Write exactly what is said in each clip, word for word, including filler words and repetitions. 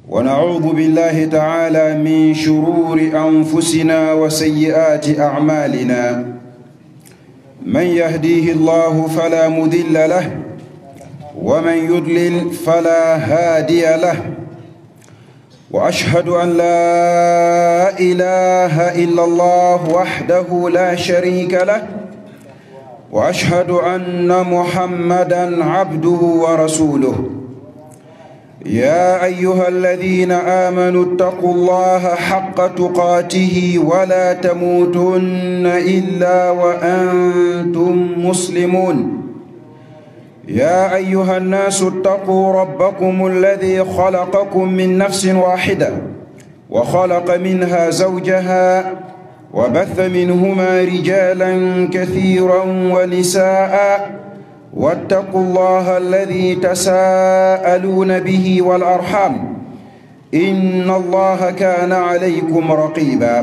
ونعوذ بالله تعالى من شرور أنفسنا وسيئات أعمالنا. من يهديه الله فلا مضل له ومن يضلل فلا هادي له، وأشهد أن لا إله إلا الله وحده لا شريك له، وأشهد أن محمدًا عبده ورسوله. يا أيها الذين آمنوا اتقوا الله حق تقاته ولا تموتن إلا وأنتم مسلمون. يا أيها الناس اتقوا ربكم الذي خلقكم من نفس واحدة وخلق منها زوجها وبث منهما رجالا كثيرا ونساء، واتقوا الله الذي تساءلون به والأرحام إن الله كان عليكم رقيبا.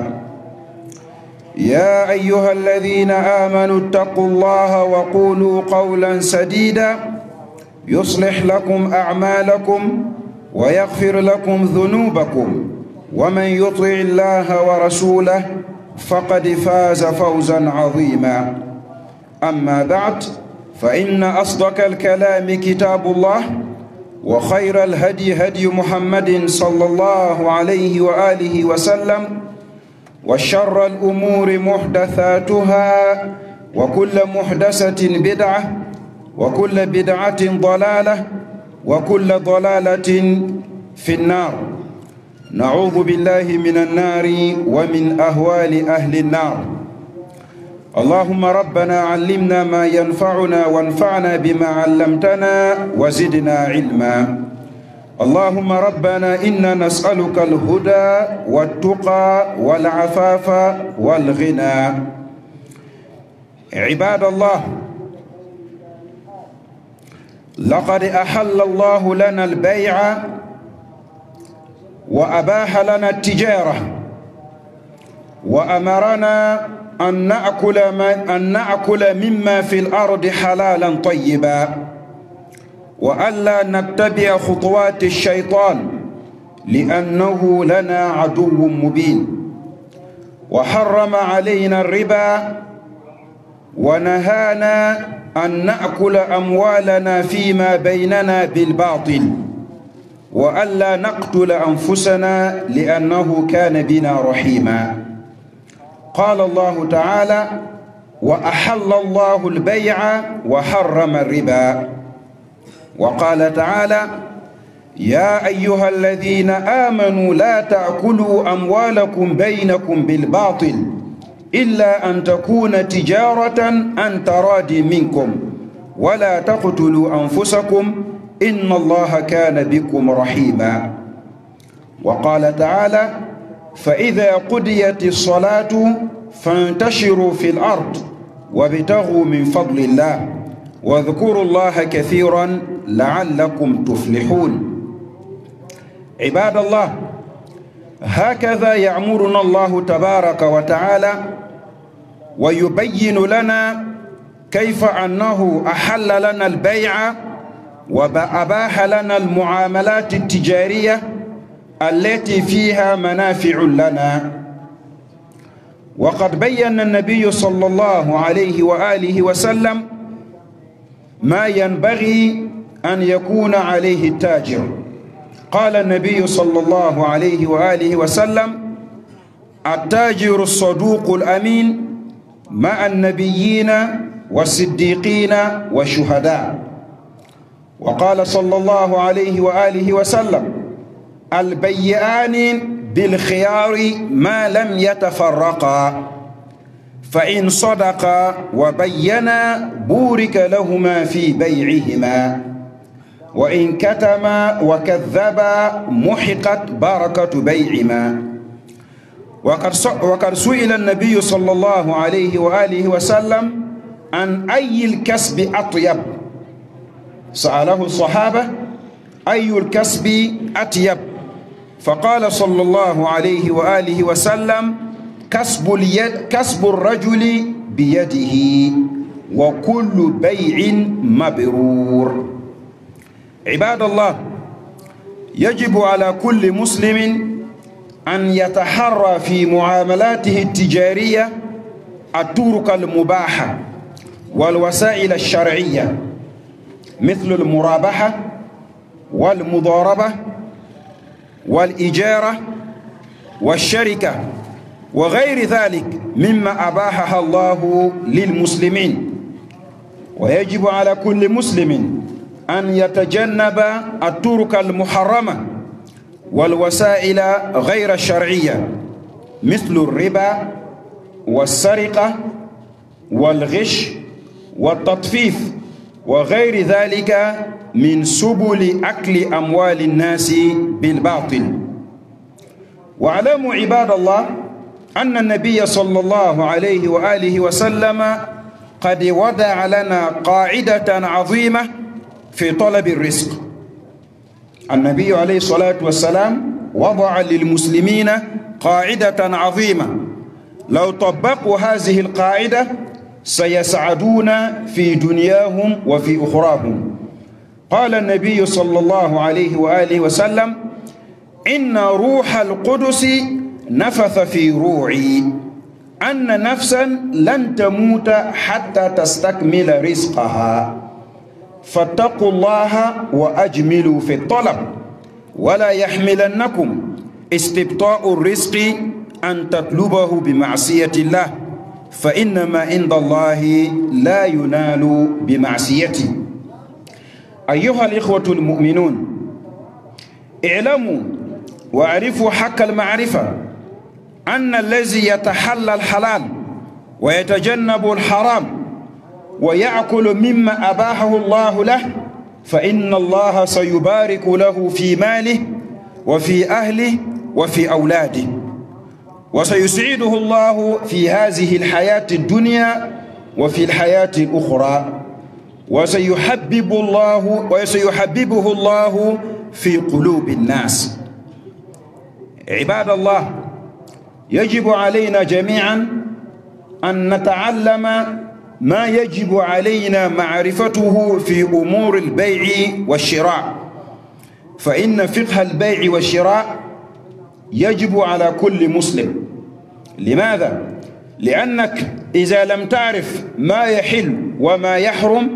يا أيها الذين آمنوا اتقوا الله وقولوا قولا سديدا يصلح لكم أعمالكم ويغفر لكم ذنوبكم، ومن يطع الله ورسوله فقد فاز فوزا عظيما. أما بعد، فإن أصدق الكلام كتاب الله، وخير الهدي هدي محمد صلى الله عليه وآله وسلم، وشر الأمور محدثاتها، وكل محدثة بدعة، وكل بدعة ضلالة، وكل ضلالة في النار. نعوذ بالله من النار ومن أهوال أهل النار. اللهم ربنا علمنا ما ينفعنا وانفعنا بما علمتنا وزدنا علما. اللهم ربنا إنا نسألك الهدى والتقى والعفاف والغنى. عباد الله، لقد أحل الله لنا البيع وأباح لنا التجارة، وأمرنا أن نأكل, أن نأكل مما في الأرض حلالا طيبا، وألا نتبع خطوات الشيطان لأنه لنا عدو مبين. وحرم علينا الربا، ونهانا أن نأكل أموالنا فيما بيننا بالباطل، وألا نقتل أنفسنا لأنه كان بنا رحيما. قال الله تعالى: وأحل الله البيع وحرم الربا. وقال تعالى: يا أيها الذين آمنوا لا تأكلوا أموالكم بينكم بالباطل إلا أن تكون تجارة عن تراض منكم ولا تقتلوا أنفسكم إن الله كان بكم رحيما. وقال تعالى: فإذا قضيت الصلاة فانتشروا في الأرض وابتغوا من فضل الله واذكروا الله كثيرا لعلكم تفلحون. عباد الله، هكذا يأمرنا الله تبارك وتعالى ويبين لنا كيف أنه أحل لنا البيع وأباح لنا المعاملات التجارية التي فيها منافع لنا. وقد بين النبي صلى الله عليه وآله وسلم ما ينبغي أن يكون عليه التاجر. قال النبي صلى الله عليه وآله وسلم: التاجر الصدوق الأمين مع النبيين والصديقين والشهداء. وقال صلى الله عليه وآله وسلم: البيعان بالخيار ما لم يتفرقا، فإن صدقا وبينا بورك لهما في بيعهما، وإن كتما وكذبا محقت بركة بيعهما. وقد سئل النبي صلى الله عليه وآله وسلم عن أي الكسب أطيب. سأله الصحابة: أي الكسب أطيب؟ فقال صلى الله عليه وآله وسلم: كسب اليد كسب الرجل بيده، وكل بيع مبرور. عباد الله، يجب على كل مسلم أن يتحرى في معاملاته التجارية الطرق المباحة والوسائل الشرعية مثل المرابحة والمضاربة والإجارة والشركة وغير ذلك مما أباحها الله للمسلمين. ويجب على كل مسلم أن يتجنب الطرق المحرمة والوسائل غير الشرعية مثل الربا والسرقة والغش والتطفيف وغير ذلك من سبل أكل أموال الناس بالباطل. واعلموا عباد الله أن النبي صلى الله عليه وآله وسلم قد وضع لنا قاعدة عظيمة في طلب الرزق. النبي عليه الصلاة والسلام وضع للمسلمين قاعدة عظيمة، لو طبقوا هذه القاعدة سيسعدون في دنياهم وفي أخراهم. قال النبي صلى الله عليه وآله وسلم: إن روح القدس نفث في روعي أن نفسا لن تموت حتى تستكمل رزقها، فاتقوا الله وأجملوا في الطلب، ولا يحملنكم استبطاء الرزق أن تطلبه بمعصية الله، فإنما عند الله لا ينال بمعصيته. أيها الإخوة المؤمنون، اعلموا واعرفوا حق المعرفة أن الذي يتحلى الحلال ويتجنب الحرام ويأكل مما أباحه الله له فإن الله سيبارك له في ماله وفي أهله وفي أولاده، وسيسعده الله في هذه الحياة الدنيا وفي الحياة الأخرى، وسيحبب الله وسيحببه الله في قلوب الناس. عباد الله، يجب علينا جميعا أن نتعلم ما يجب علينا معرفته في أمور البيع والشراء، فإن فقه البيع والشراء يجب على كل مسلم. لماذا؟ لأنك إذا لم تعرف ما يحل وما يحرم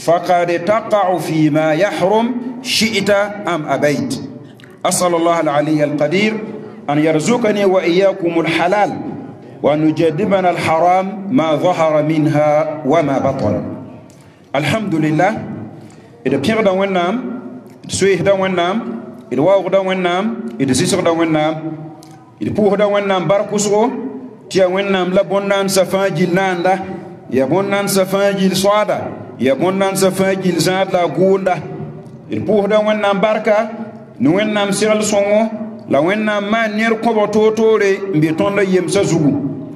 فقد تقع فيما يحرم شئت أم أبيت. أسأل الله العلي القدير أن يرزقني وإياكم الحلال وأن يجنبنا الحرام ما ظهر منها وما بطن. الحمد لله. إذا بيغدا ونام سويه دا ونام إذا واو دا ونام إذا سيسر دا ونام إذا بوه دا ونام باركوسو تيا ونام لبونان سفاجيل ناندا يا بونان سفاجيل صادا يا بونان سفاجيل زاد لا غوندا إذا بوه دا ونام باركا نوينام سيرال سونغو la wẽnnaam maan ner kõbo toor-toore n be tõnda yemsã zugu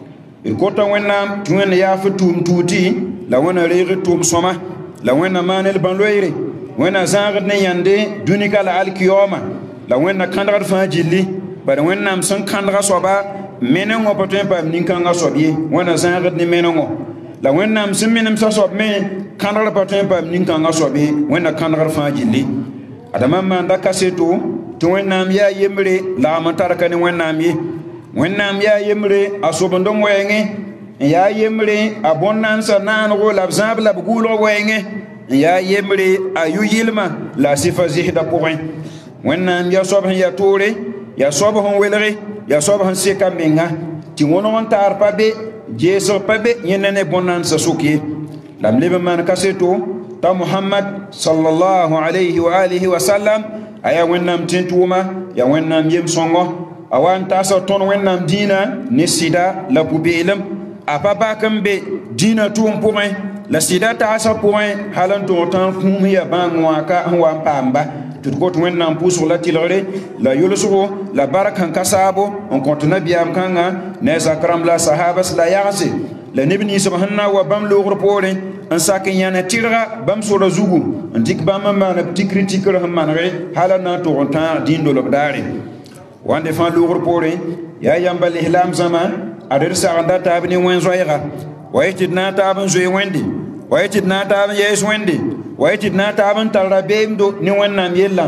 d kota wẽnnaam tɩ wẽnd yaa fo tʋʋm tuuti la wẽna reeg tʋʋm sõma la wẽnna maan d bãn-loeere wẽnna zãagd ne yãnde dũnika la alkiyooma la wẽnna kãndgd fãa gilli bara wẽnnaam sẽn kãndga soaba menengõ pa tõe n paam nin-kãngã soab ye wẽnna zãagd ne menengõ la wẽnnaam sẽn menemsã soab me kãndgr pa tõe n paam nin-kãngã soab ye wẽnna kãndgd fãa gilli. Adama n maanda kaseto tɩ wẽnnaam yaa yembre la m tarka ne wẽnnaam ye. Wẽnnaam yaa yembre a sobend n wɛɛngẽ n yaa yembre a bõn-naansã naanego la b zãab la b gʋʋlg wɛɛngẽ n yaa yembre a yu-yɩlmã la a sɩfa zɩsda pʋgẽ. Wẽnnaam yaa soab sẽn yaa toore yaa soab sẽn welge yaa soab sẽn seka menga tɩ wõneg n taar pa be geesg pa be yẽnda ne bõn-naansã sʋk ye. La m leb n maan kaseto t'a Muhammad sallallahu alayhi wa alihi wa sallam aya wẽnnaam tẽn-tʋʋma yaa wẽnnaam yem-sõngo a wa n taasa tõnd wẽnnaam dĩinã ne sɩda la pu-beelem a pa bak n be dĩinã tʋʋm pʋgẽ la sɩda taasã pʋgẽ hal n tʋg tãn kũum yaa bãng wãka sẽn wa n paamba tɩ d kot wẽnnaam pʋʋsg la tɩlgre la yʋlsgo la bark sẽn ka saabo n kõt nabiyaam kãngã ne a zakram la a sahabas la yagse la neb ninsb sẽn na n wa bãmb loogr poorẽ n sak n yãna tɩrga bãmb sora zugu n dɩk bãmb n maan b tikr tikr sẽn manege hal n na n tʋg n tãag dĩin dolb daare. Wãnde fãa loogr poorẽ yaa yãmba lislaam zãma ad d sagenda taab ne wẽn-zoɛɛga wa yetɩ d na n taab n zoe wẽnde wa yetɩ d na n taab n yɛɛs wẽnde wa yetɩ d na n taab n tar rabeemdo ne wẽnnaam yellã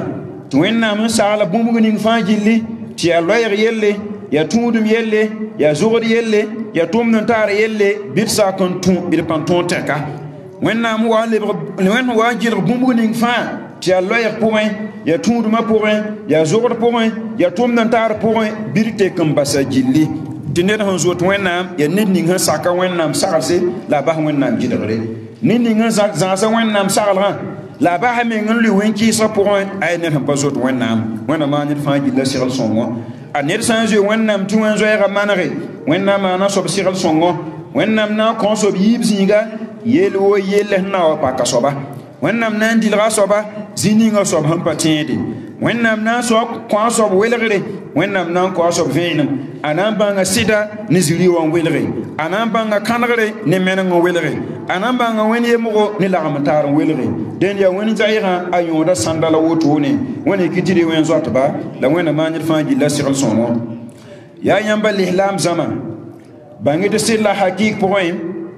tɩ wẽnnaam n sagla bũmb ning fãa gilli tɩ yaa loɛɛg yelle yaa tũudum yelle yaa zogd yelle yaa tʋmd n taar yelle bɩd sak n tũ d pãn tõog tɛka wẽnnaam wa n lebg wẽnd wa n gɩlg bũmb ning fãa tɩ yaa loɛɛg pʋgẽ yaa tũudmã pʋgẽ yaa zogd pʋgẽ yaa tʋmd n taar pʋgẽ bɩd tek n basa gilli tɩ ned sẽn zot wẽnnaam yaa ned ning sẽn saka wẽnnaam saglse la a bas wẽnnaam gɩdgre ned ning n zãasa wẽnnaam saglgã la a basa meng n lʋɩ wẽn-kɩɩsã pʋgẽ a yaa ned sẽn pa zot wẽnnaam wẽnna maa ned fãa gilla segl sõngo a ned sã n zoe wẽnnaam tɩ wẽn zoɛɛgã manege wẽnnaam maana soab segl sõngo wẽnnaam na n kõ soab yiib zĩiga yeel wo yell sẽn na wa paka soaba wẽnnaam na n dɩlga soaba zĩ-ningã soab sẽn pa tẽede wẽnnaam na n kõ soab welgre wẽnnaam na n kõ soab vẽenem a na n bãnga sɩda ne ziri wã n welge a na n bãnga kãnegre ne meneng n welge a na n bãnga wẽnd yemgo ne lagem taar n welge dẽnd yaa wẽnd zaɩɩgã a yõoda sãnda la wotone wẽnd y kɩtɩ de wẽn zoatba la wẽnna maan ned fãa gilla segl sõngo yaa yãmba lislaam zãma bãngd sɩd la hakɩɩk pʋgẽ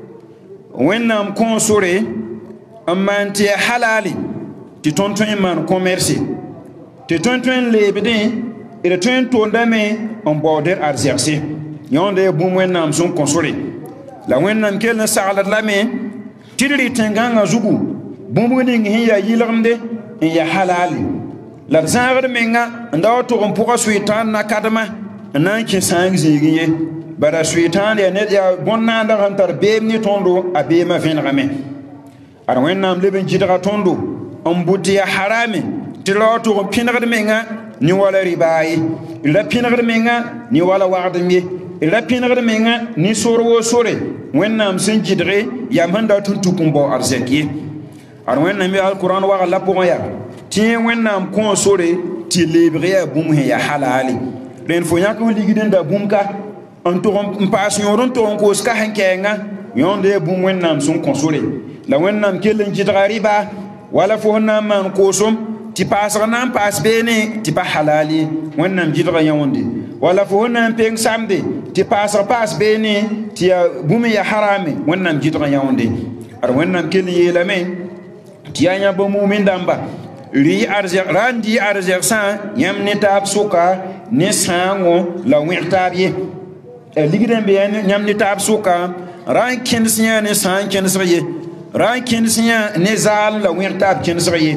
wẽnnaam kõ sore n maan tɩ yaa halaale tɩ tõnd tõe n maan commerce tɩ tõe tõe n leebdẽ d tõe n tʋʋldame n baood d arzɛgse yõonda yaa bũmb wẽnnaam sẽn kõ sore la wẽnnaam kell n sagld lame tɩ d rɩ tẽngãngã zugu bũmb ning sẽn yaa yɩlgemde n yaa halaale la d zãagd menga n da wa tʋg n pʋga soɩtãan nakadmã n na n kẽ sãang zĩig ye bara soɩtãan yaa ned yaa bõn-naandg n tar beem ne tõndo a beemã vẽnegame ad wẽnnaam leb n gɩdga tõndo n bʋ tɩ yaa harame tɩ ra wa tʋg n pẽnegd menga ne wala ribaa ye d ra pẽnegd menga ne wala wagdem ye d ra pẽnegd menga ne sor wo sore wẽnnaam sẽn gɩdge yam sẽn dat n tuk n bao arzɛk ye ad wẽnnaam yaa alkuran wagl la pʋgẽ yaa tɩ wẽnnaam kõ sore tɩ leebg yaa bũmb sẽn yaa halaale rẽnd fo yãk f ligd n da bũmb ka n tʋg n paas yõod n tʋg n koos ka sẽn kɛɛngã yõonda yaa bũmb wẽnnaam sẽn kõ sore la wẽnnaam kell n gɩdga rɩba wala fo sẽn na n maan koosem tɩ paasg na n paas beene tɩ pa halaal ye wẽnnaam gɩdga yãwẽnde wala fo sẽn na n peng samde tɩ paasg paas beene tɩ yaa bũmb yaa harame wẽnnaam gɩdga yãwẽnde ad wẽnnaam kell n yeelame tɩ yaa yãmb mumin dãmba rɩ arzɛg ra n dɩ arzɛgsã yãmb ne taab sʋka ne sãango la wẽg taab ye ligd n be yãmb ne taab sʋka ra n kẽns yã ne sãan kẽnsg ye ra n kẽns yã ne zaal la wẽg taab kẽnsg ye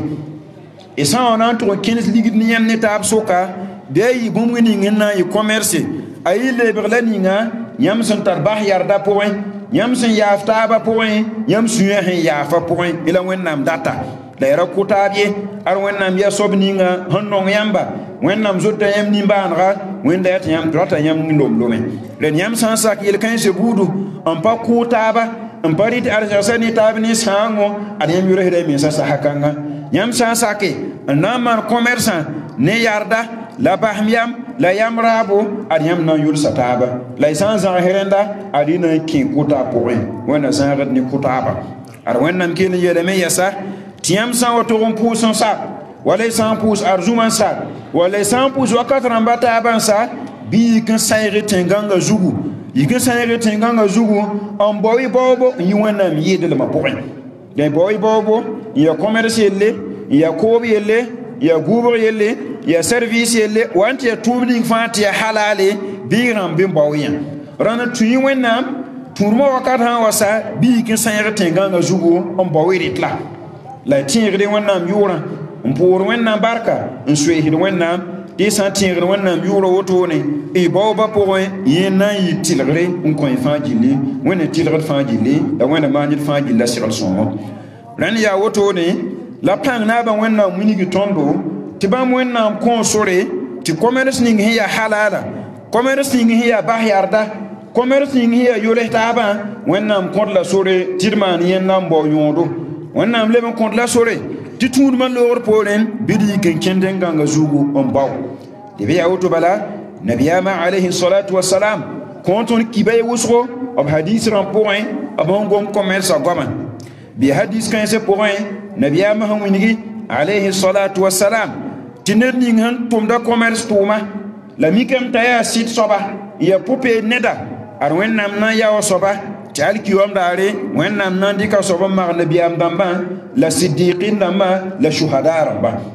y sã n wa na n tʋg n kẽns ligd ne yãmb ne taab sʋka bɩ a yɩ bũmb ning n na n yɩ commerce a yɩ lebg la ninga yãmb sẽn tar bas yarda pʋgẽ yãmb sẽn yaaf taabã pʋgẽ yãmb sũyã sẽn yaafã pʋgẽ y la wẽnnaam data la y ra kʋ taab ye ad wẽnnaam yaa soab ninga sẽn nong yãmba wẽnnaam zota yãmb nin-bãanega wẽnda yaa tɩ yãmb rata yãmb lom-lome rẽnd yãmb sã n sak yel-kãense buudu n pa kʋʋ taaba n pa rɩt arzɛgsã ne taab ne sãango ad yãmb yʋrsda y mensã sasa kãnga yãmb sã n sake n na n maan commerçã ne yarda la basem yam la yam raabo ad yãmb na n yʋlsa taaba la y sã n zãgs rẽnda ad y na n kẽ kʋta pʋgẽ wẽnna zãagd ne kʋtaaba ad wẽnnaam kell n yeelame yɛsa tɩ yãmb sã n wa tʋg n pʋʋs n sak wala y sã n pʋʋs arzũmã n sak wala y sã n pʋʋs wakat rãmba taabã n sa bɩ yik n sãyg tẽngãngã zugu yik n sãyg tẽngãngã zugu n bao y baoobo n yɩ wẽnnaam yɩɩdlmã pʋgẽ dẽ bao y baoobo n yaa commerce yelle n yaa koob yelle n yaa gʋʋbg yelle n yaa service yelle wa n tɩ yaa tũub ning fãa tɩ yaa halaale bɩ y rãmb bɩ n bao yã rãnd tũ yẽ wẽnnaam tũudmã wakat sã n wa sa bɩ yik n sãyg tẽngãngã zugu n bao y rɩtla la y tẽegde wẽnnaam yʋʋrã n pʋʋr wẽnnaam barka n soeesd wẽnnaam tɩ y sã n tẽegd wẽnnaam yʋʋrã wotone y baoobã pʋgẽ yẽ na n yɩ tɩlgre n kõ y fãa gilli wẽnna tɩlgd fãa gilli la wẽnna maan d fãa gilla segl sõngo rãnd yaa wotone la pãng naabã wẽnnaam winigi tõndo tɩ bãmb wẽnnaam kõ sore tɩ commerce ning sẽn yaa halaala commerce ning sẽn yaa bas yarda commerce ning sẽn yaa yols taabã wẽnnaam kõd la sore tɩ d maan yẽnna n bao yõodo wẽnnaam leb n kõt la sore tɩ tũudmã loogr poorẽ bɩ d yik n kẽnd n gãnga zugu n bao tɩ bɩ yaa woto bala nabiyaamã alayhi salatu wasalam kõ tõnd kiba ye wʋsgo b hadis rãmb pʋgẽ b sẽn gom commerça goamã bɩ hadis kãensẽ pʋgẽ nabiyaamã sẽn wingi alayhi salatu wasalam tɩ ned ning sẽn tʋmda commerce tʋʋma la mikame t'a yaa sɩd soaba n yaa pʋ-peed neda ad wẽnnaam na n ya wa soaba tɩ alkiwam daare wẽnnaam na n dɩka soab n mag nabiyaam dãmbã la siddiqin dãmbã la shuhada rãmba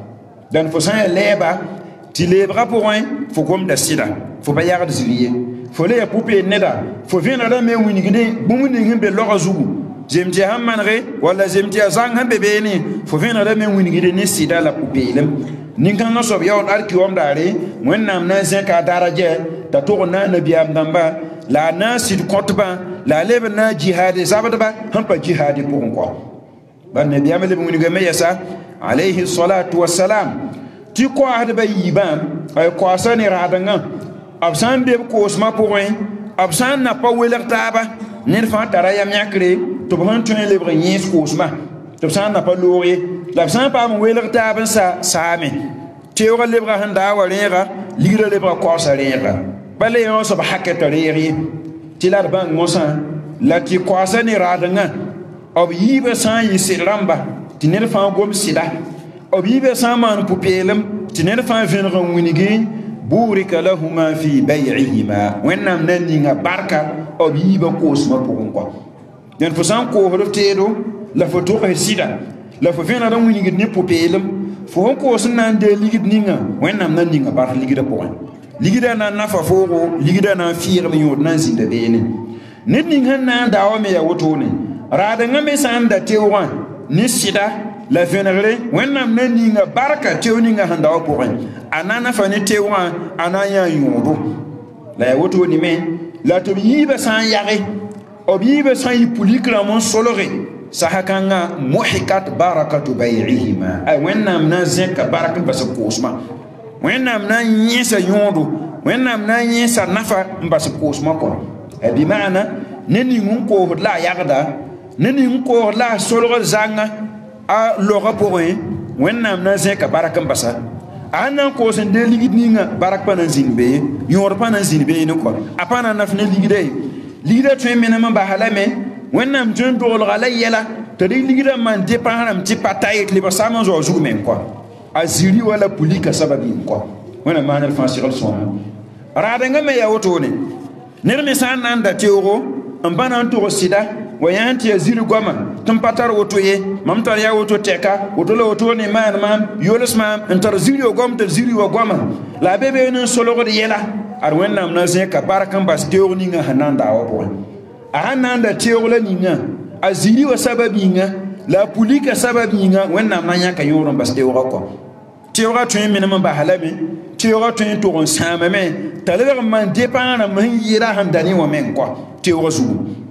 dan fo san leba ti lebra pour un fo gom da sida fo ba yard ziliye fo le poupé neda fo vina da me winigide bu winigin be lo azugu zemti hammanre wala zemti azang hambe beni fo vina da me winigide ni sida la poupé lem ninkan no sob yaw arki wom dare wonnam na zin ka daraje ta to na nabiyam damba la na sid kotba la lebe na jihad zabadba hampa jihad pour quoi ban nabiyam le winigide me yasa alayhi salatu wassalam ti ko hadba yiban ay ko asani radanga absan be ko osma pourin absan na pa weler taba ner fa tara yam yakre to ban tun le brin ko osma to san na pa lori l'absan pa mo weler taba sa same ti o le bra handa warera ligira le bra ko sa rera bale yo so ba hakata reri ti la ban ngosa la ti ko asani radanga ob yiba san yi siramba ti ner fa gom sida obibe saman pupelem tiner fa venra winigi burika lahuma fi bay'ihima wennam naninga barka obibe kosma pokon ko den fo san ko hortedo la foto sida la fo venra ran winigi ni pupelem fo ko sunan de ligid ninga wennam naninga bar ligida pokon ligida na nafa fogo ligida na fiir mi yod nan zinda bene nit ninga na dawo me ya woto ne rada ngame san da tewa ni sida la venere wennam naninga barka tewninga handa wa pourin anana fani tewa anaya yondo la woto ni me la to yiba san yare obiba san yipulikra mon solore sahakanga muhikat barakatu bay'ihima ay wennam na zeka baraka bas kosma wennam na nyesa yondo wennam na nyesa nafa bas kosma ko e bi maana naningun ko la yarda naningun ko la solore zanga a loga pourin wennam na zeka baraka basa anan ko sen de ligid ninga barak panan zinbe yor panan zinbe ni ko apana nafne ligide ligide to mena man bahalame wennam jon do la yela to de ligide man de param ti patay li basama zo zu men ko aziri wala pulika sababi ko wana manal fasiral son radanga me ya woto ne nerme san nanda teoro ambana to sida wayanti aziri goma tumpatar woto ye mamtar ya woto teka woto lo woto ni man man yolos man entar ziri o gom ter ziri o goma la bebe no solo go yela ar wennam na ze ka barakan bas teoro ni nga hananda o bo a hananda teoro la ni nga aziri wa sababi nga la pulika sababi nga wennam na nya ka yoro bas teoro ko teoro to min man ba halabe teoro to to on sama me taler man depana man yira handani wa men ko teoro zu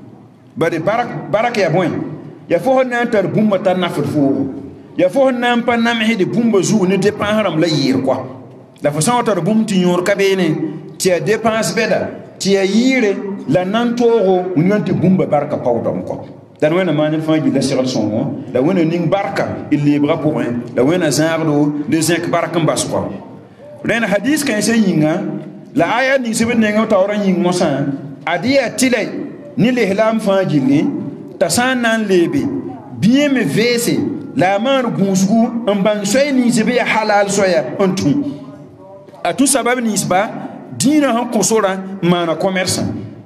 bari barak barak ya boy ya fo na tar bumba tan na fo ya fo na pa na me de bumba zu ne dépend haram la yir quoi la fo sa tar bum ti nyor kabene ti a dépense beda ti a yire la nan toro nganti bumba barka pawdom ko dan wena manel fa ji la siral son la wena ning barka il libra pour un la wena zardo de zinc barka mbas ko ren hadith kan se yinga la aya ni sebe ne ngata ora ying mosa adia tilay ni l'ihlam fajili tasanan lebe bien me vese la man gusgu en ban soy ni zebe halal soya ontu atu sabab ni isba dina han kosora mana commerce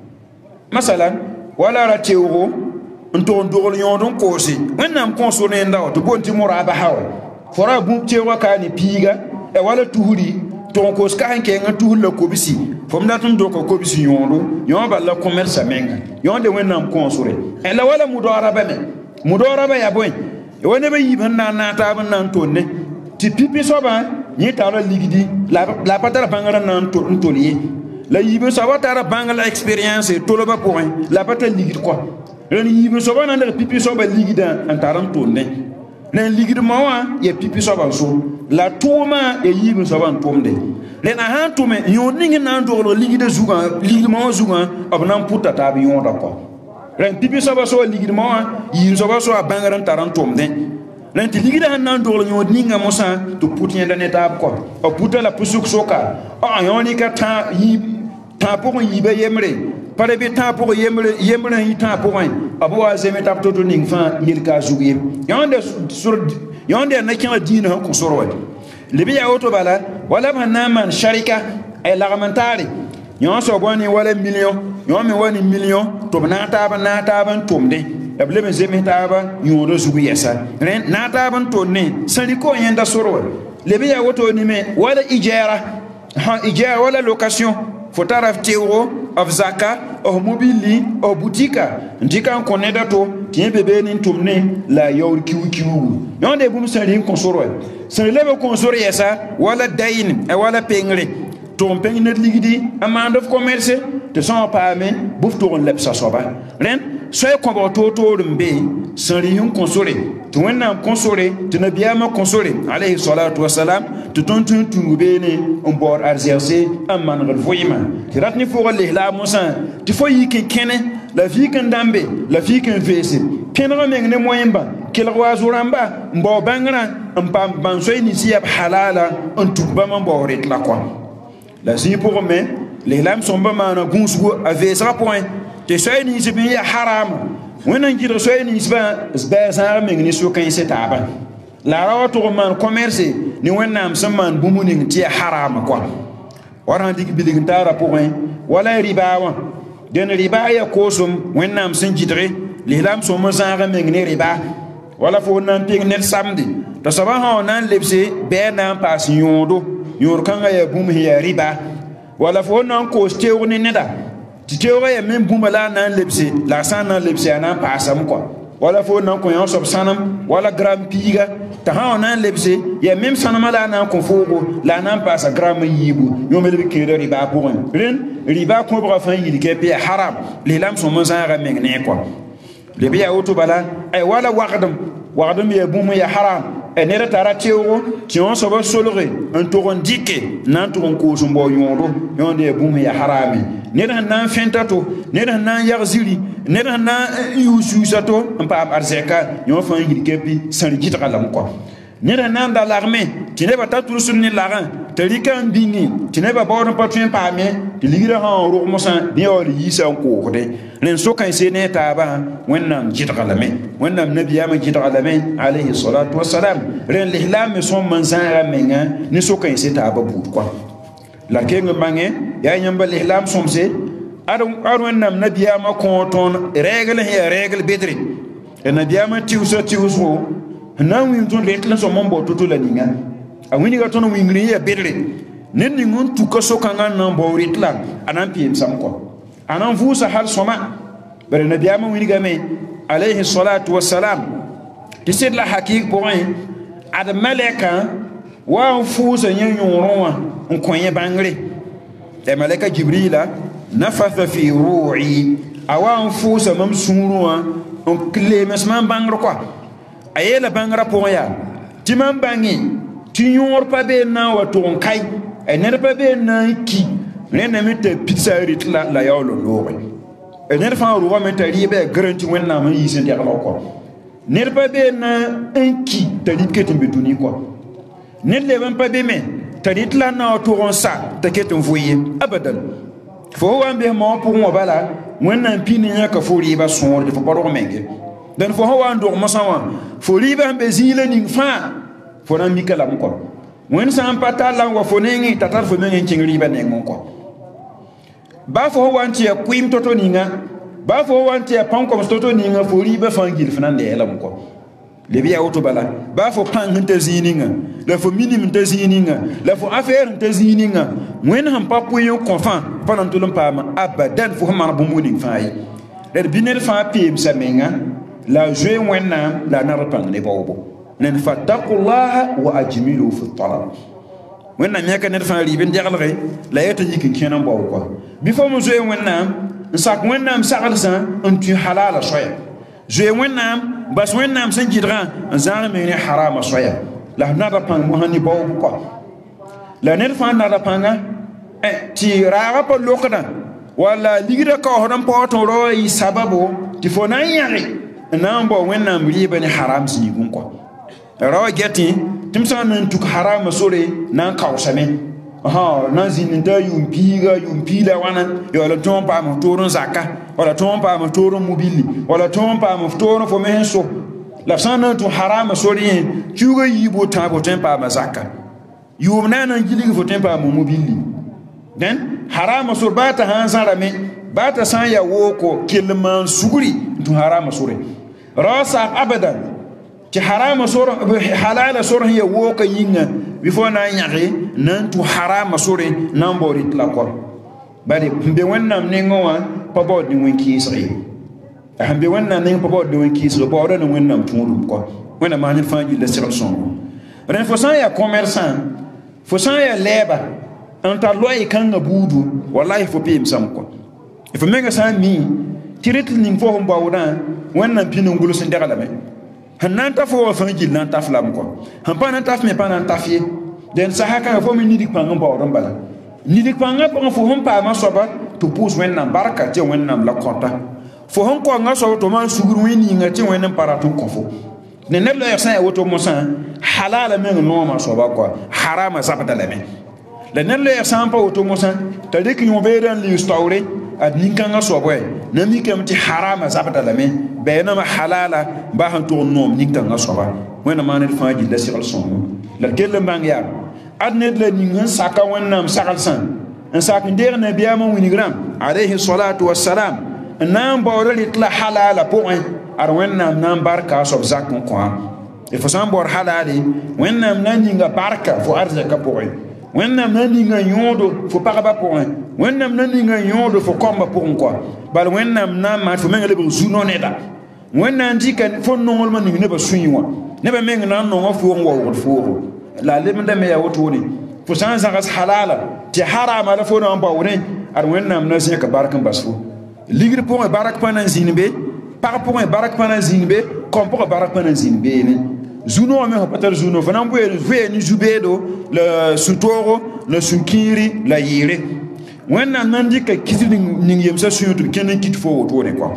masalan wala ra teuro onto ndogol yondon kosi wannam konsone ndaw to bonti moraba hawa fora bu tewa kani piga e wala tuhuri ton ko ska hanke nga tuhul ko bisi fom da tun do ko ko bisi yondo yon ba la commerce menga yon de wennam konsore e la wala mudora ba me mudora ba ya boy e wona ba yiban na na ta ban nan tonne ti pipi soba ni ta la ligidi la la patara bangara nan to ntoliye la yibe soba ta bangala experience to lo ba point la patara ligidi quoi ren yibe soba nan da pipi soba ligida antaram tonne nen ligidi mawa ye pipi soba so la toma e yibe soba ntomde len a han tome yon ningi nan do lo ligide zuga ligide mawa zuga abnan puta ta bi yon da ko ren pipi soba so ligide mawa yibe soba so bangaran taran tomde len ti ligide han nan do lo yon ninga mosa to putien da neta ko o puta la pusuk soka a yon ni ka ta yi ta pour yibe yemre pare be ta pour yemre yemre yi ta pour ein abo azeme tap to ning fa yel ka zugi yonde sur yonde na kyan dina ko sorwa libi ya auto bala wala man sharika ay lagamantari yon so boni wala million yon mi wani million to na ta ba na ta ban tomde dable me zeme ta ba yon do zugi yasa ren na ta ban tonne sari ko yenda sorwa le bi ya woto ni me wala ijara ha ijara wala location fo taraf teuro of zaka of mobili of butika ndika ko ne dato tiye bebe ni tumne la yawr kiwu kiwu yonde bum sari ko soro sari lebe ko soro yesa wala dayin e wala pengre to peng net ligidi amande of commerce te son pa men buf to on lepsa soba ren soy ko bo to to mbe sari yun ko sore to wonna ko sore to nabiyama ko sore alayhi salatu wassalam to ton tun tungube ne on bor arzerse amman gal foyima tiratni fo gal la musa ti fo yike kene la vie kan dambe la vie kan vese kenra meng ne moyemba kel wazuramba mbo bangra mbam ban soy ni siab halala on tuba man bo ret la quoi la si pour me les lames sont pas man gunsu avec ça point te soy ni sibi ya haram wona ngiro soy ni sba sba sa meng ni so kan setaba la rawa to man commerce ni wona am samman bumuning ti haram quoi waran dik bilig tara pour wala riba wa den riba ya kosum wona am sin jidre les lames sont mazara meng ni riba wala fo nan ping net samedi to sabaha nan lebse be nan pas yondo yor kanga ya bum ya riba wala fo nan ko stew ni neda ti tew ya men bum la nan lebse la san nan lebse nan pasam quoi wala fo nan ko yon sob sanam wala gram piga ta ha nan lebse ya même sanama la nan ko fogo la nan pasa gram yibu yo mel bi kire riba pour ren riba ko bra fa yidi ke bi haram les lames sont mazara meng ne quoi le bi ya auto bala ay wala waqdam waqdam ya bum ya haram e ne tara tewo ti on so ba solore un toron dike nan toron ko so mbo yondo yonde ya bum ya harami ne dan nan fentato ne dan nan yarziri ne dan nan yusu sato mpa arzeka yo fa yidi kepi san jitra lam ko ne dan nan da l'armée ti ne ba tatou sunni laran tarika mbini ti ne ba bawon patuen pa me ti ligira ha ro mo san bi o li yisa ko de len so kan se ne ta ba wannan jitra lame wannan nabiyama jitra lame alayhi salatu wassalam ren l'ihlam son manzan ramenga ni so kan se ta ba bu ko la kenga mange ya nyamba l'ihlam som se adu adu wannan nabiyama ko ton règle ya règle bedri e nabiyama tiuso tiuso nan wi ton letla so mombo tutu la ninga a wini ga ton wi ngri ya bedri nen ni ngon tuka so kan nan bo ritla anan piem sam ko anan vusa hal soma bare nabiyama wini ga me alayhi salatu wassalam ti sid la hakik point ad malaka wa fusa nyen yoro on konye bangre e malaka jibrila nafatha fi ru'i awa fusa mam sunruwa on kle mesman bangro quoi ayela bangra point ya ti mam bangi ti yor pa be na wa ton kai e ne pa be na ki ne na mete pizza rit la la yawlo lore e ne fa ruwa meta ribe garanti wenna ma yisen ya ko ne pa be na un ki tali ketin betuni quoi ne le même pas be me tali la na autoron sa ta ketin voyer abadan fo wa be mo pour mo bala wenna pini ya ka fo riba son de fo paro menge dan fo wa ndo mo sawa fo riba be zile ning fa fo na mi kala ko wen sa pata la wa fo nengi tatar fo nengi cingri ba nengo ko ba fo wanti ya kuim toto ninga ba fo wanti ya pan kom toto ninga fo riba fangil fana de la ko le biya auto bala ba fo pan hanta zininga la fo minim hanta zininga la fo affaire hanta zininga wen ham pa puyo confan panan tulum pa ma abadan fo ma bu muning fay der binel fa pim sa menga la jwe wenna la nar pan ne bobo nen fattaqullaha wa ajmilu fi talab wenna nyaka ne fa riben jagalre la yata yiki kenan bobo ko bi fo mo jwe wenna sak wenna am sakal sa on tu halala soya jwe wenna bas wenna am san jidra zara me ne harama soya la nada pan mo hani bobo ko la ne fa nada panga eh ti raga pa lokada wala ligira ka hodan pa to ro yi sababu ti fo nan yari nan bo wenna am riba ne haram si gun ko rawa geti timsa nan tuk haram sore nan kausame aha nan zin da yum piga yum pila wana yo la ton pa mo toron zakka wala ton pa mo toron mobili wala ton pa mo toron fo menso la sana tu haram sore tuga yibo ta bo tempa ma zakka yum nan jili fo tempa mo mobili den haram sore bata han sarame bata san ya woko kilman suguri tu haram sore rasa abadan ti harama sura halala sura ya woka yinga bifo na yãge nan tu harama sore nan borit la ko bari be wẽnnaam nengẽ wã pa baood ne wẽn-kɩɩsg ye sẽn be wẽnnaam nengẽ pa baood ne wẽn-kɩɩsg baooda ne wẽnnaam tũudum kɔ wẽnna maan ned fãa gilla segl sõngo rẽ fo sã n yaa commerçant fo sã n yaa lɛɛba n tar loɛɛ kãngã buudu wallahi fo peemsame kɔ fo mengã sã n mi tɩ rɩt ning fo sẽn baoodã wẽnnaam pĩ n gʋls n deglame sẽn na n ta fo wã fãa gill na n taf lame kɔ sẽn pa na n taf me pa na n taf ye dẽn sasa kãngã fo me nidig pãng n baood n bala nidig pãngã pʋgẽ fo sẽn paama soaba tɩ pʋʋs wẽnnaam barka tɩ wẽnnaam la kõta fo sẽn koangã soab tɩ maan sugr wẽ ninga tɩ wẽnd n pa rat n kõ fo ne ned loɛɛg sã n yaa woto mosã halala meng noomã soaba kɔa harama zabda lame la ned loɛɛg sã n pa woto mosã t'a rɩk yõ-beedã n liis taoore ad nin-kãngã soab wɛ na mikame tɩ harama zabda lame bɛɛnama halala ba sẽn tʋg n noom nin-kãngã soaba wẽnna maan ned fãa gilla segl sõngo la d kell n bãng yaa ad ned la ning n saka wẽnnaam saglsã n sak n deeg nabiyaamã wĩnigrãm alayhi salatu wassalam n na n baoodã rɩt la halala pʋgẽ ad wẽnnaam na n barka a soab zak n kõ-a y fo sã n baood halaale wẽnnaam na n ninga barka fo arzaka pʋgẽ wẽnnaam na n ninga yõodo fo pagba pʋgẽ wẽnnaam na n ninga yõodo fo kɔmba pʋgẽ kɔa bal wẽnnaam na n maan fo mengã lebg zu-no neda wẽnnaam dɩka fo nonglmã ning nebã sũi wã nebã meng na n nongã foog n waoogd foogo la a lebdame yaa wotone fo sã n zãgs halala tɩ harama la fo na n baoodẽ ad wẽnnaam na zẽka bark n bas fo ligr pʋgẽ bark pa na n zĩnd be pag pʋgẽ bark pa na n zĩnd be kom pʋgẽ bark pa na n zĩnd beene zu-noogã me fo pa tar zu-no fo na n vee ne zu-beedo la sũ-toogo la sũ-kĩiri la yɩɩre wẽnnaam na n dɩka kit ning yemsã sũyõ tɩ d kẽnd n kit fo wotone kɔ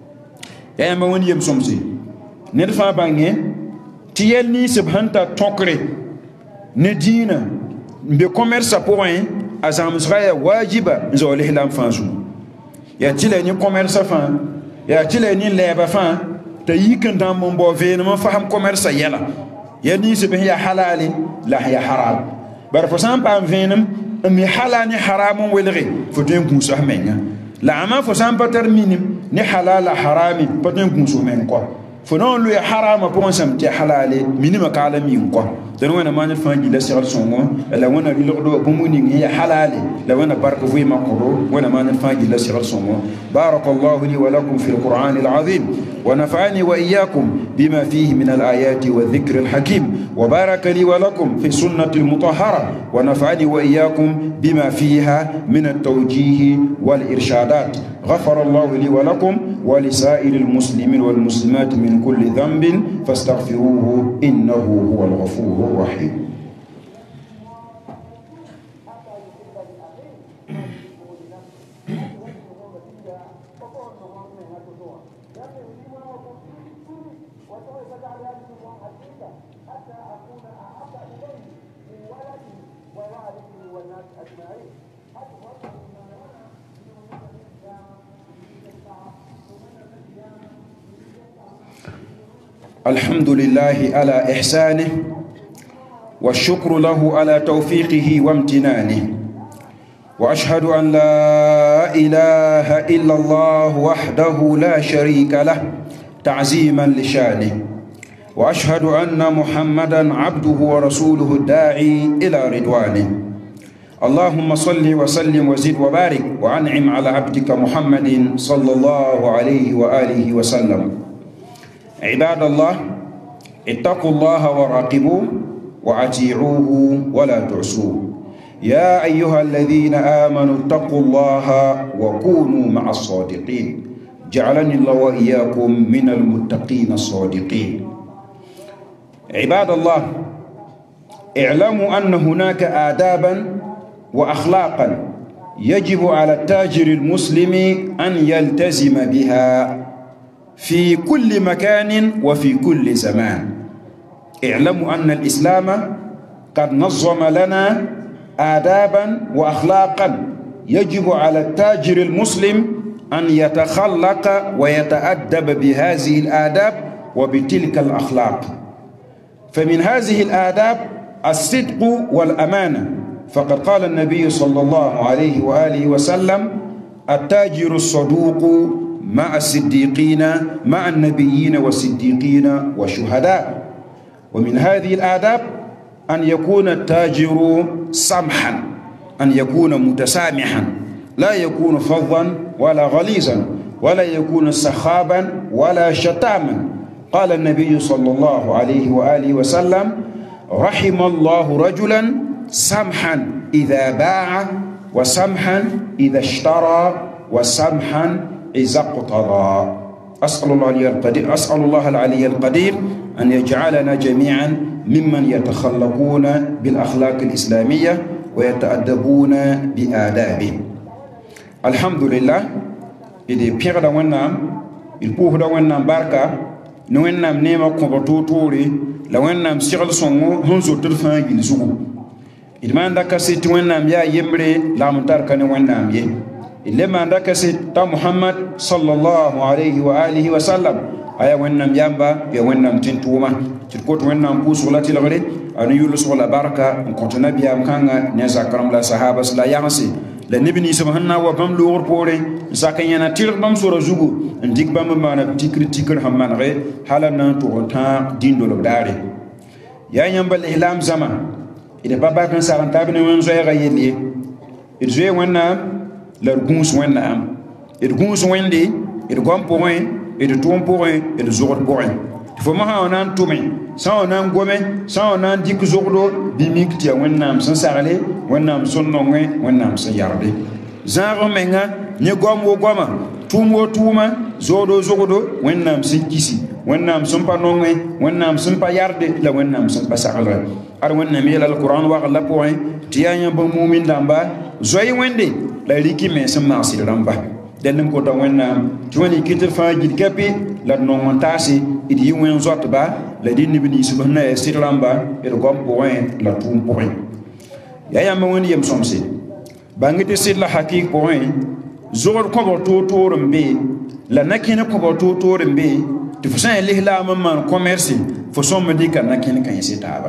yaa yãmba wẽnd yem-sõmse ned fãa bãngẽ tɩ yɛl ninsb sẽn tar tõkre ne dĩinã n be commerçã pʋgẽ a zãmsga yaa waajiba n zao lislaam fãa zugu yaa tɩ la ne commerçã fãa yaa tɩ la ne lɛɛbã fãa t'a yik n dãmb n bao veenem n fasem commerçã yɛla yaa ninsb sẽn yaa halaale la sẽn yaa haram bara fo sã n paam vẽenem n mi halal ne haram n welge fo tõe n gũusg menga la ama fo sã n pa tar minim ne halal la harame pa tõe n gũusg meng kɔ fo na n loya harama pʋgẽ sãm tɩ halaale minimã kaala miim kɔ tɩ wẽna maan d fãa gilla segl sõngo la wẽna rɩlgdo bũmb ning sẽn yaa halaale la wẽna bark vɩɩmã kõdo wẽna maan d fãa gilla segl sõngo baraka allahu li wa lakum fi lqur'an alazim ونفعني وإياكم بما فيه من الآيات والذكر الحكيم وبارك لي ولكم في السنة المطهرة ونفعني وإياكم بما فيها من التوجيه والإرشادات غفر الله لي ولكم ولسائر المسلمين والمسلمات من كل ذنب فاستغفروه إنه هو الغفور الرحيم الحمد لله على إحسانه والشكر له على توفيقه وامتنانه وأشهد أن لا إله إلا الله وحده لا شريك له تعظيما لشانه وأشهد أن محمدا عبده ورسوله الداعي إلى رضوانه اللهم صل وسلم وزد وبارك وأنعم على عبدك محمد صلى الله عليه وآله وسلم عباد الله اتقوا الله وراقبوه وأطيعوه ولا تعصوه يا أيها الذين آمنوا اتقوا الله وكونوا مع الصادقين جعلني الله وإياكم من المتقين الصادقين عباد الله اعلموا أن هناك آدابا وأخلاقا يجب على التاجر المسلم أن يلتزم بها في كل مكان وفي كل زمان اعلموا أن الإسلام قد نظم لنا آدابا وأخلاقا يجب على التاجر المسلم أن يتخلق ويتأدب بهذه الآداب وبتلك الأخلاق فمن هذه الآداب الصدق والأمانة فقد قال النبي صلى الله عليه وآله وسلم التاجر الصدوق مع الصديقين مع النبيين والصديقين والشهداء ومن هذه الآداب أن يكون التاجر سمحا، أن يكون متسامحا، لا يكون فظا ولا غليظا، ولا يكون سخابا ولا شتاما. قال النبي صلى الله عليه وآله وسلم: رحم الله رجلا سمحا إذا باع، وسمحا إذا اشترى، وسمحا إذا اقتضى. أسأل الله العلي القدير أسأل الله العلي القدير أن يجعلنا جميعا ممن يتخلقون بالأخلاق الإسلامية ويتأدبون بآدابه. الحمد لله. إذا بيرد ونام البوه دا ونام باركا نوينام نيما كوبتو توري لوينام سيغل سونغو هنزو ترفان يلزوغو إذا ما عندك سيت ونام يا يمري لا متاركا نوينام يه إلا ما عندك سيت تا محمد صلى الله عليه وآله وسلم aya wennam yamba ya wennam tintuma cirkot wennam busu la tilgre anu yulu sola baraka ko to nabi am kanga ne zakram la sahaba la yansi la nibni subhanahu wa bam lu pore sakanya tir bam soro zugu ndik bam mana tikri tikr hamman re halana to ta dindo lo dare ya nyambal ihlam zama ida baba kan saran tabne won zo ya yeli il zo wennam la gunus wennam il gunus wende il gom point et de tout pour et de zor pour un il faut ma on an toumé ça on an gomé ça on an dik zordo bimik ti wonnam san sarale wonnam son nongé wonnam san yarde zaro menga ni gom wo goma tumo tuma zodo zodo wonnam sin kisi wonnam sun pa nongé wonnam sun pa yarde la wonnam sun pa sarale ar wonnam yela alquran wa la point ti yanya ba mu'min damba zoy wende la riki men san marsi ramba den ko to wennam tuwani kitel fa jid kapi la non montasi idi wen zotba la din ibni subhana e sitramba e gom point la tum point ya ya ma woni yem somsi bangite sid la hakik point zor ko bo to to rembe la nakene ko bo to to rembe ti fusan lihla man commerce fo som di kan nakene kan sitaba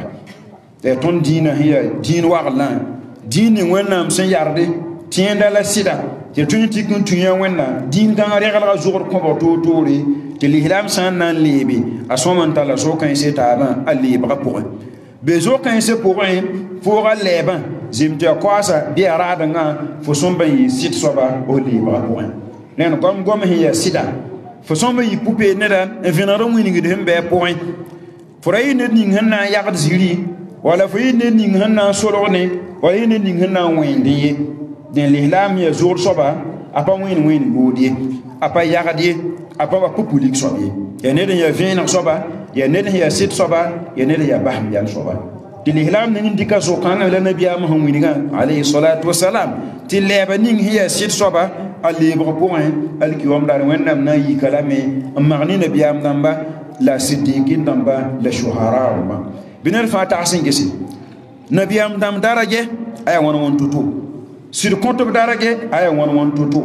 e ton dina hiya din waglan din wennam sen yarde tienda la sida te tuni tikun tunya wenna din dan regal zor ko bo to tore te lihlam san nan lebe asoman tala so kan se taban ali ba pour be zo kan se pour un pour leba zimtia kwasa bi arada nga fo somba yi sit soba o li ba pour un nen kom gom hiya sida fo somba yi poupe nedan e venaro mu ni de be pour un foray ne ni hanna yaqad ziri wala fo yi ne ni hanna solone wala yi ne ni hanna wende den l'islam ya jour soba apa win win bodie apa yagadie apa ba populik sobi ya ne ya vin soba ya ne ya sit soba ya ne ya bahm ya soba ti l'islam ne ndika so kan la nabiya muhammad ni ga alayhi salatu wassalam ti leba ning hiya sit soba ali bro point al ki wam dar wennam na yi kalame magni nabiya namba la siddiqin namba la shuhara ma binar fa ta'sin gisi nabiya ndam daraje ay won won tutu sur compte darage ay won won tutu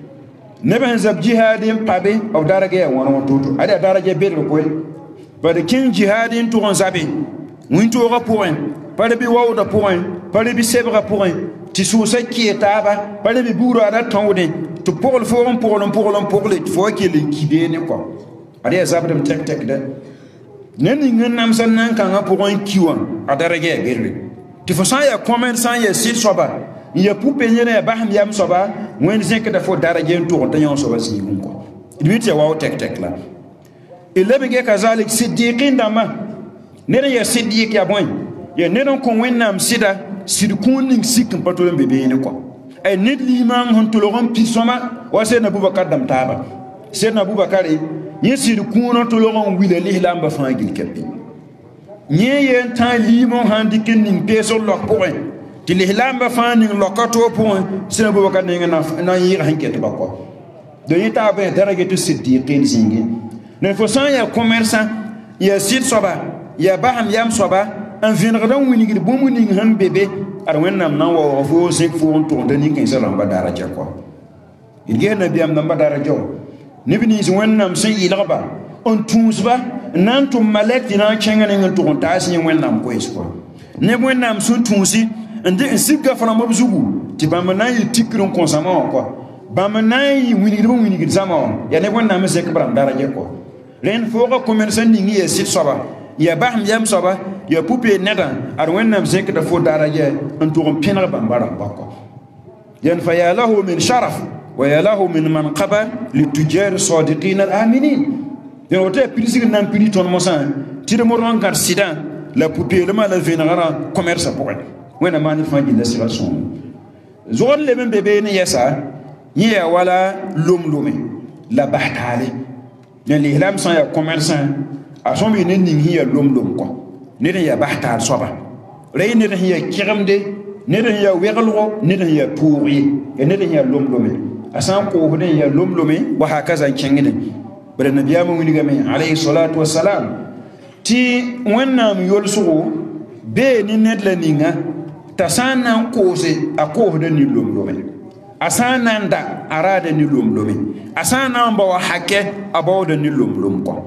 neben zab jihadin pabe of darage won won tutu ada darage be ko ba de kin jihadin to on zabe mun to ra pour un pas de bi wawda pour un pas de bi sebra pour un ti sou sa qui etaba pas de bi buru ada tonde to pour le forum pour le pour le pour le faut qu'il liquide ne quoi ada zab dem tek tek de neni ngam san nan kan pour un kiwan ada darage be ti faut ça ya commerçant ya sit soba ya poupe nyene ba ham yam soba wen zinke da fo daraje to ta yon soba si gun ko idwiti wa tek tek la ilebe ge kazalik siddiqin dama ne ya siddiq ya boy ya ne don ko wennam sida sid kuning sik patolon bebe ne ko ay nit liman hon to loron pisoma wa se na bubakar dam taba se na bubakar yi sid kuno to loron wile lihlam ba fangil kelbi nye yen tan limon handikin ning peso lok point ti l'islam ba fani lokato point sina bo ka ninga na na yira hanket ba ko do yita ba darage to siddiqin zingi ne fo san ya commerçant ya sit soba ya baham yam soba en vinra dan wini gidi bomu ning han bebe ar wennam nan wa fo sek fo on to de ning kin salam ba daraja ko ilge na biam nan ba daraja ne bini z wennam sen ilaba on tunsba nan tum malek dina chengane ngal to ta sin wennam ko isko ne wennam sun tunsi ande sibga fana mabzugu ti bamana yi tikron consamment quoi bamana yi wini do wini gid zama ya ne wonna me sek bram daraje ko ren foga commerçant ni ngi sit soba ya bahm yam soba ya pupe neda ar wẽnnaam zẽkda fo daraja n tʋg n pẽneg bãmba rãmba kɔ yen fa ya lahu min sharaf wa ya lahu min manqaba litujar sadiqin al-aminin yen woto ya pirsig nan piri tõnd mosã tɩ d mor n gãd sɩdã la pupeelmã la vẽnegrã commerce pʋgẽ wẽnna maan d fãa gilla sɩga sõome zogd leb n be bee ne yɛsa yẽ yaa wala lom-lome la bastaale ne lislaam sã n yaa commerçã a sõm ye ned ning sẽn yaa lom-lom kɔ ned n yaa bastaal soaba ra ye ned sẽn yaa kẽgemde ned sẽn yaa weglgo ned sẽn yaa pʋʋg ye ya ned sẽn yaa lom-lome a sã n koosd n yaa lom-lome wa hakaza n kẽngde bara nabiyaamã wilgame alayhi salatu wasalam tɩ wẽnnaam yolsgo bee ne ned la ninga t'a sã n na n koose a koosda ne lom-lome a sã n na n da a raada ne lom-lome a sã n na n bao hake a baooda ne lom-lom kɔ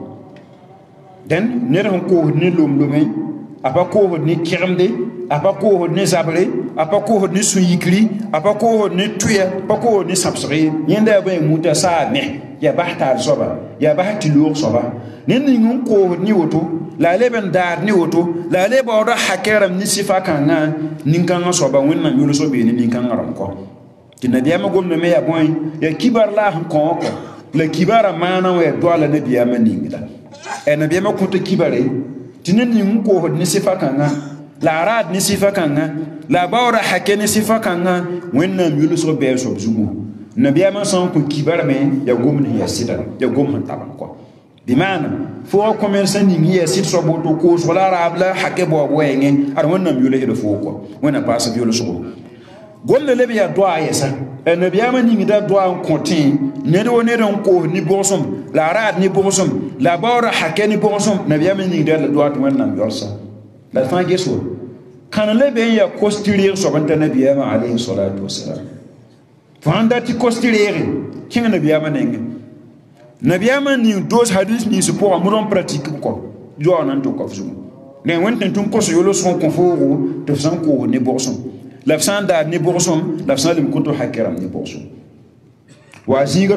dẽn ned sẽn koosd ne lom-lome a pa koosd ne kẽgemde a pa koosd ne zabre a pa koosd ne sũ-yikri a pa koosd ne tʋya pa koosd ne sãbsg ye yẽnda yaa bõe muta saa me yaa bas taal soaba yaa bas tɩ loog soaba ned ning n koosd ne woto la a leb n daad ne woto la a le baooda hake rãmb ne sɩfa kãngã nin-kãngã soaba wẽnnaam yʋlsg bee ne nin-kãngã rãmb kɔ tɩ nabiyaamã gomdame yaa bõe yaa kibar la sẽn kõ kɔ la kibarã maana wã yaa doala nabiyaamã ningda e nabiyaamã kõta kibare tɩ ned ning n koosd ne sɩfa kãngã la a raad ne sɩfa kãngã la a baoodã hake ne sɩfa kãngã wẽnnaam yʋlsg bɛɛ soab zugu nabiyaamã sã n kõ kibarame yaa gomd sẽn yaa sɩda yaa gomd sẽn tabn kɔ bimaana fo commerçã ning sẽn yaa sɩd soab woto koosg la a raab la hake baoob wɛɛngẽ ad wẽnnaam yʋlsd foo kɔ wẽnna paasb yʋlsgo gomda leb yaa doa yɛsa nabiyaamã ningda doa n kõ tẽ ned wo ned n koos ne bʋgsem la a raad ne bʋgsem la a baoodã hake ne bʋgsem nabiyaamã ningda la doa tɩ wẽnnaam yɔlsa la d fãa ges wa kãn le be n yaa kos tɩ reeg soab n ta nabiyaamã alayhi salatu wasalam fo sãn dat tɩ kos tɩ reege kẽng nabiyaamã nengẽ nabiyaamã ning doos hadis ninsẽ pʋgã mud n pratique b kɔ doaoonã n tʋka f zugu ne wẽnd tɩ tʋm kos yʋlsg n kõ foogo tɩ f sã n koos ne bʋgsem la f sã n daad ne bʋgsem la f sã n lem kõt hake rãmb ne bʋgsem wa zĩiga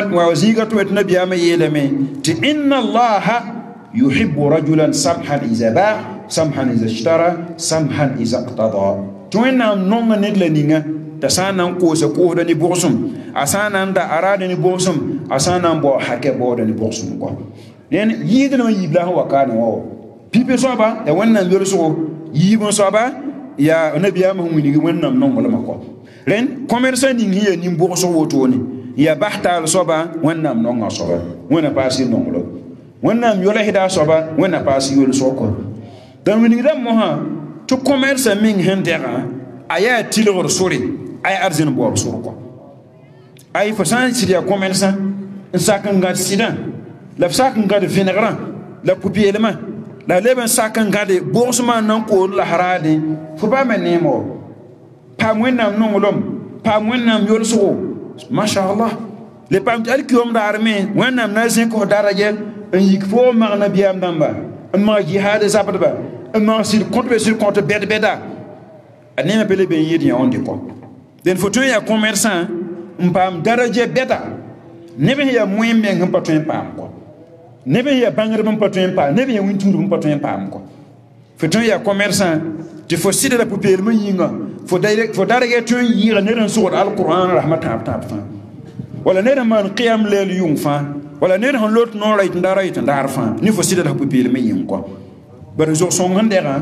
tɩ wẽt nabiyaamã yeelame tɩ inna allaha yuhibu rajulan samhan iza baa samhan iza ishtara samhan iza iqtada tɩ wẽnnaam nonga ned la ninga t'a sã n na n koosa koosda ne bʋgsem a sã n na n da a raada ne bʋgsem a sã n na n bao hake baooda ne bʋgsem kɔ dẽn yɩɩddmã yiib la sẽn wa kaane wã wa pipe soaba ya wẽnnaam yolsgo yiib n soaba yaa nabiyaamã sẽn wilgi wẽnnaam nonglmã kɔ rẽnd commerçã ning sẽn yaa nin-bʋgsg wotone ya bas taal soaba wẽnnaam nongã soaba wẽnna paas y nonglem wẽnnaam yolsda a soaba wẽnna paas yolsg kɔ dãn wilgdã mosã tɩ commerçã meng sẽn dɛgã a yaa tɩlgr sore a yaa arzẽn baoob sor kɔ ay fo sã n sɩd yaa commerçã n sak n gãd sɩdã la f sak n gãd vẽnegrã la pupeelmã la leb n sak n gãde bʋgsmã n na n kood la haraade fo baa me neem wa paam wẽnnaam nonglem paam wẽnnaam yolsgo mashallah le paam tɩ alkiyoom daar me wẽnnaam na n zẽks daraja n yik foo mag nabiyaam dãmba n mag jihaad zabdba n mag sɩd kõt be sɩd kõt bɛd-bɛda a neemã pe le be n yɩɩd yã wẽnde kɔ dẽn fo tõe n yaa commerçã n paam daraja bɛda neb sẽn yaa moẽ meng sẽn pa tõe n paam kɔ neb sẽn yaa bãngdb n pa tõe n paam neb sẽn yaa wĩntuudb n pa tõe n paam kɔ fo tõe n yaa commerçã tɩ fo sɩd la pupeelmã yĩnga fo darga tõe n yɩɩga ned n sogd alqur'an rasmã tãab-tãab fãa wala ned n maan qiyam leel yʋng fãa wala ned sẽn lot noora yɩ tɩ n daara yɩ tɩ n daar fãa ne fo sɩda la pupeelmã yĩng kɔ bara zog-sõng sẽn dɛgã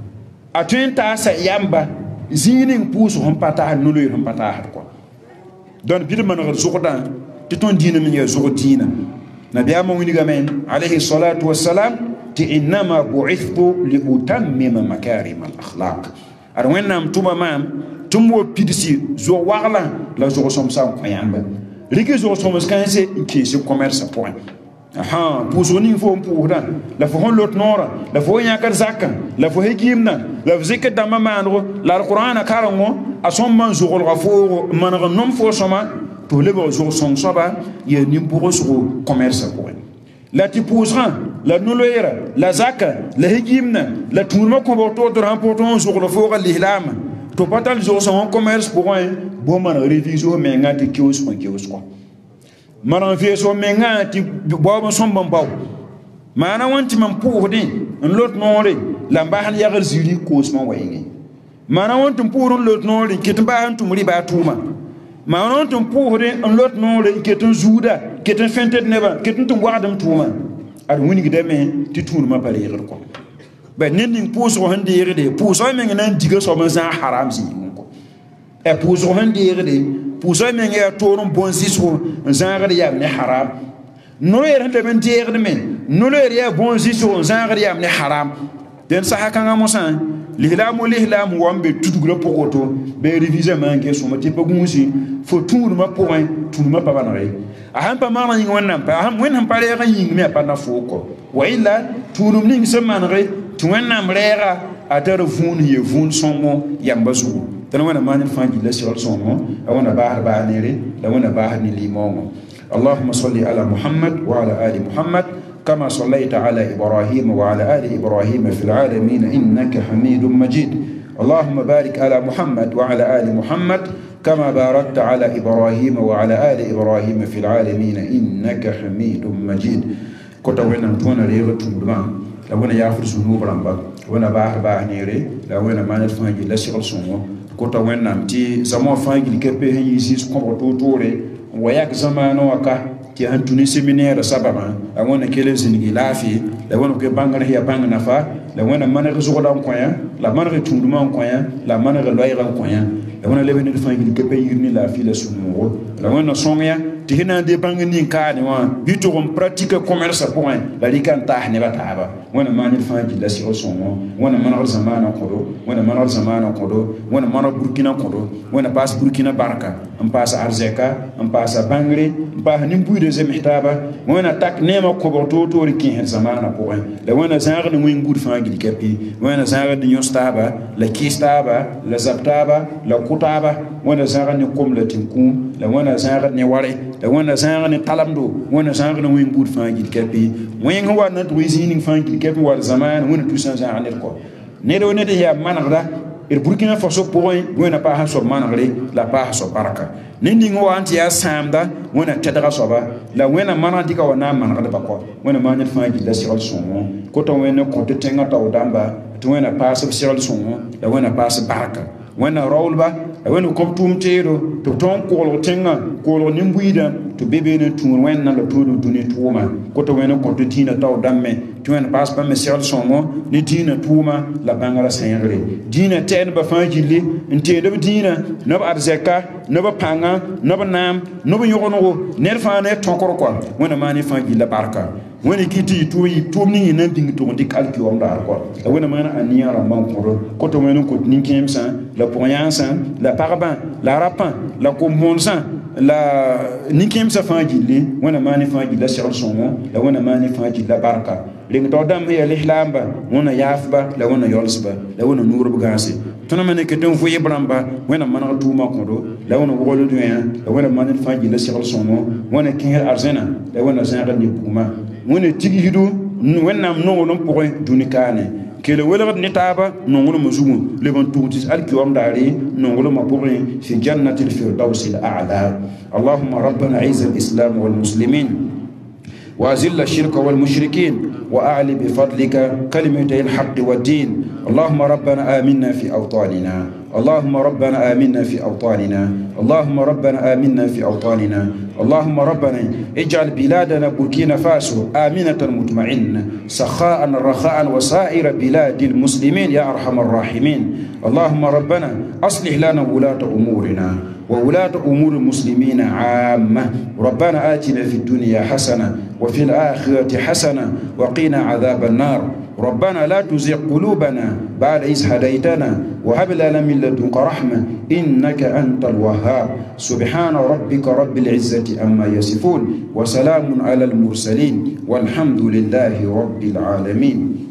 a tõe n taasa yamba zĩig ning pʋʋsg sẽn pa taasd no-loeer sẽn pa taasd kɔ dõn bɩd manegd zʋgdã tɩ tõnd dĩinã me yaa zʋg dĩinã nabiyaamã wilgame alayhi salatu wasalam tɩ innama buithtu li utammima makarim al akhlaq ad wẽnnaam tʋma maam tɩ m wa pidsi zog-waglã la zog-sõmsã n kõ yãmba rɩk zog-sõms kãense n keesi commerce pʋgẽ ahan pʋʋsg ning fo n pʋʋsdã la fo sẽn lot noorã la fo yãkd zakã la fo hegiimdã la f zɩkd dãmbã maanego la alqur'ana karengo a sõm man zoglga foogo n maneg n nom fo sõma tɩ f lebg zog-sõng soaba yaa nin-pʋgsgo commerce pʋgẽ la tɩ pʋʋsgã la no-loeera la zakã la hegiimdã la tũudmã kõbg tʋʋtd sãn pʋg tɩ n zogl fooga lislaamã tɩ pa tall zog-sõng n commerce pʋgẽ bõ maneg reviso mengã tɩ keoosg n keoos kɔ maneg veesg mengã tɩ baoob n sõmb n bao maana wẽn tɩ mam pʋʋsdẽ n lot noore lamba han yagal zuri ko sma wayenge mana won tum purun lot no ri ket ba han tum riba tuma mana won tum purun on lot no ri ket zuda ket fentet neba ket tum wadam tuma ad woni gidame ti tunuma pare yir ko ba nin puso han de yir de puso me ngana diga so man sa haram si ko e puso han de yir de puso me ngaya torun bon siso zangare ya ne haram no yer han de ben de yir de men no yer ya bon siso zangare ya ne haram den sa hakanga mosan lihlamu lihlamu wambe tutugro pokoto be réviser manke so mati pa gunsi fo tunuma point tunuma pa banare aham pa mama ning wonnam pa aham wen ham pare ga ying me pa na foko wa illa tunum ning semanare tuwannam rera atar vun ye vun songo yamba zugu tan wana man fanji la sirol songo wana bahar ba nere la wana bahar ni limongo اللهم صل على محمد وعلى آل محمد كما صليت على إبراهيم وعلى آل إبراهيم في العالمين إنك حميد مجيد اللهم بارك على محمد وعلى آل محمد كما باركت على إبراهيم وعلى آل إبراهيم في العالمين إنك حميد مجيد كنت وين تونا ريغ تمدما لونا يغفر ذنوب رمبا ونا باه باه نيري لونا ما نفانجي لا سيغل سونو كنت وين نمتي زمو فانجي لكبه يزيس كومبو توتوري وياك زمانو وكا تي هانتوني سيمينير سببا اغونا كيلي زينغي لافي لونا كي بانغر هي بانغ نفا لونا مانغ زوغدا كويا لا مانغ توندما كويا لا مانغ لويغا كويا لونا لبن فانجي لكبه يرني لافي لا سونو لونا سونيا تي هنا دي بانغ نين كاني وان بيتو كوم براتيك كوميرس بوين لا ليكان تاح ني باتابا وانا ماني فانجي لا سيرو سونو وانا مانغ زمانو كودو وانا مانغ زمانو كودو وانا مانغ بوركينا كودو وانا باس بوركينا باركا ام باس ارزيكا ام باس bangre ba nim buide ze mihtaba wana tak nema ko borto to ri hen zamana ko la wana zagar ni ngin gud fangi kapi wana zagar ni yostaba la kistaba la zaptaba la kutaba wana zagar ni kom la tinkum la wana zagar ni ware la wana zagar ni talamdo wana zagar ni ngin gud fangi kapi wen wana to zini fangi kapi war zamana wana tusan zagar ni ko ne do ne de ya managda ir Burkina Faso point wena pa ha so managre la pa ha so baraka nindi ngo anti ya samda wena tedra soba la wena manandi ka wana managre ba ko wena manya fangi la sirol songo ko to wena ko te tenga taw damba to wena pa so sirol songo la wena pa so baraka wena rolba wena ko tum tero to ton ko lo tenga ko lo nimbuida to bebe ne tun wena la to do duni tuma ko to wena ko te tina taw damme to wena pas pa me sirol songo ni tina tuma la bangala sayre dina ten ba fangi li nte de dina no ba arzeka no ba panga no ba nam no ba yogono ner fa ne tonkor ko wona mani fangi la barka woni kiti to yi to ni nan ding to ndi kalki wam da ko wona mana aniya ramban ko ko to wona ko nin kemsa la poyansa la parban la rapin la komonsa la nin kemsa fangi li wona mani fangi la sir songo la wona mani fangi la barka ling to dam ya lihlamba wona yafba la wona yolsba la wona nuru bugasi tuna mane ke ton foye bramba wona mana tuma ko do la wona wolo do ya la wona mani fangi la sir songo wona kin arzena la wona zanga ni kuma wona tigi hidu wonnam no non pokoy dunikane kele wala ni taba no ngolo mazumu le bon tuutis alkiwam dari no ngolo mapore fi jannati al-firdaus al-a'la allahumma rabbana aiz al-islam wal muslimin وأذل الشرك والمشركين وأعلي بفضلك كلمتي الحق والدين اللهم ربنا آمنا في أوطاننا اللهم ربنا آمنا في أوطاننا اللهم ربنا آمنا في أوطاننا اللهم ربنا اجعل بلادنا بوركينا فاسو آمنة مطمئنة سخاء رخاء وسائر بلاد المسلمين يا أرحم الراحمين اللهم ربنا أصلح لنا ولاة أمورنا وولاة أمور المسلمين عامة ربنا آتنا في الدنيا حسنة وفي الآخرة حسنة وقنا عذاب النار ربنا لا تزغ قلوبنا بعد إذ هديتنا وهب لنا من لدنك رحمة إنك أنت الوهاب سبحان ربك رب العزة عما يصفون وسلام على المرسلين والحمد لله رب العالمين.